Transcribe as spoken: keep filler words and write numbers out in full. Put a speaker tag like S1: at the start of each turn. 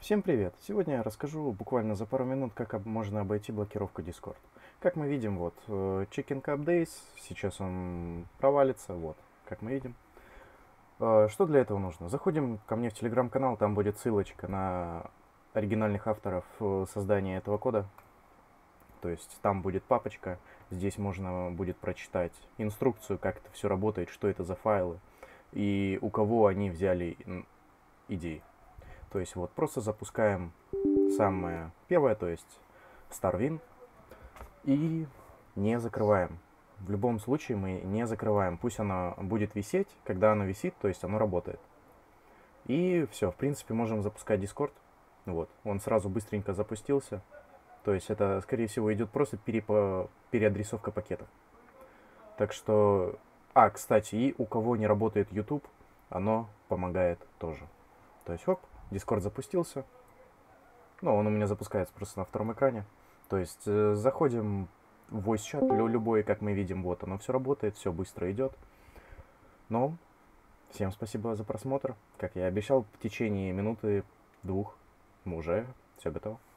S1: Всем привет! Сегодня я расскажу буквально за пару минут, как об- можно обойти блокировку Discord. Как мы видим, вот, э, Chicken Cup Days, сейчас он провалится, вот, как мы видим. Э, Что для этого нужно? Заходим ко мне в телеграм-канал, там будет ссылочка на оригинальных авторов э, создания этого кода. То есть там будет папочка, здесь можно будет прочитать инструкцию, как это все работает, что это за файлы и у кого они взяли м, идеи. То есть вот просто запускаем самое первое, то есть Starwin, и не закрываем. В любом случае мы не закрываем. Пусть оно будет висеть. Когда оно висит, то есть оно работает. И все, в принципе, можем запускать Discord. Вот, он сразу быстренько запустился. То есть это, скорее всего, идет просто перепо... переадресовка пакетов. Так что... А, кстати, и у кого не работает YouTube, оно помогает тоже. То есть, оп, Discord запустился. Ну, он у меня запускается просто на втором экране. То есть э, заходим в voice чат, лю- любой, как мы видим, вот оно все работает, все быстро идет. Но всем спасибо за просмотр. Как я и обещал, в течение минуты двух мы уже все готово.